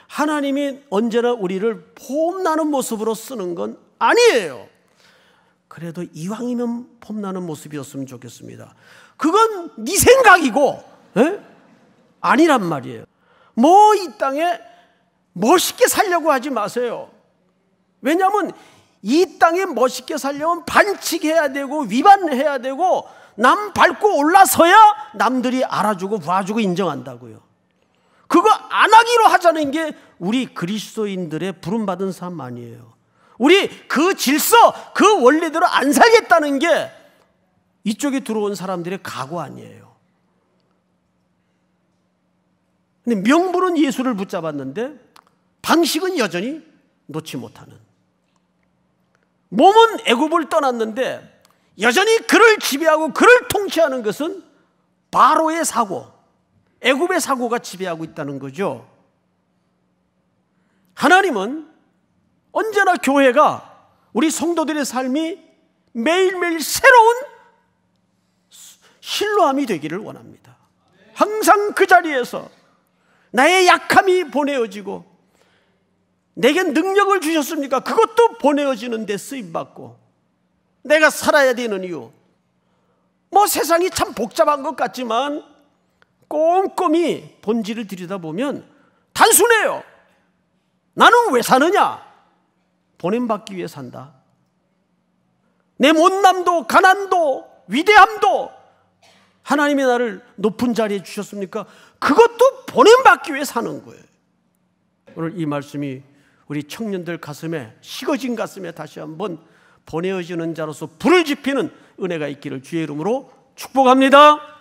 하나님이 언제나 우리를 폼나는 모습으로 쓰는 건 아니에요. 그래도 이왕이면 폼나는 모습이었으면 좋겠습니다. 그건 네 생각이고 아니란 말이에요. 뭐 이 땅에 멋있게 살려고 하지 마세요. 왜냐하면 이 땅에 멋있게 살려면 반칙해야 되고 위반해야 되고 남 밟고 올라서야 남들이 알아주고 봐주고 인정한다고요. 그거 안 하기로 하자는 게 우리 그리스도인들의 부름받은 삶 아니에요. 우리 그 질서, 그 원리대로 안 살겠다는 게 이쪽에 들어온 사람들의 각오 아니에요. 근데 명분은 예수를 붙잡았는데 방식은 여전히 놓지 못하는. 몸은 애굽을 떠났는데 여전히 그를 지배하고 그를 통치하는 것은 바로의 사고, 애굽의 사고가 지배하고 있다는 거죠. 하나님은 언제나 교회가, 우리 성도들의 삶이 매일매일 새로운 실로함이 되기를 원합니다. 항상 그 자리에서 나의 약함이 보내어지고, 내게 능력을 주셨습니까? 그것도 보내어지는 데 쓰임받고, 내가 살아야 되는 이유, 뭐 세상이 참 복잡한 것 같지만 꼼꼼히 본질을 들여다보면 단순해요. 나는 왜 사느냐? 보냄받기 위해 산다. 내 못남도 가난도 위대함도 하나님이 나를 높은 자리에 주셨습니까? 그것도 보냄받기 위해 사는 거예요. 오늘 이 말씀이 우리 청년들 가슴에, 식어진 가슴에 다시 한번 보내어지는 자로서 불을 지피는 은혜가 있기를 주의 이름으로 축복합니다.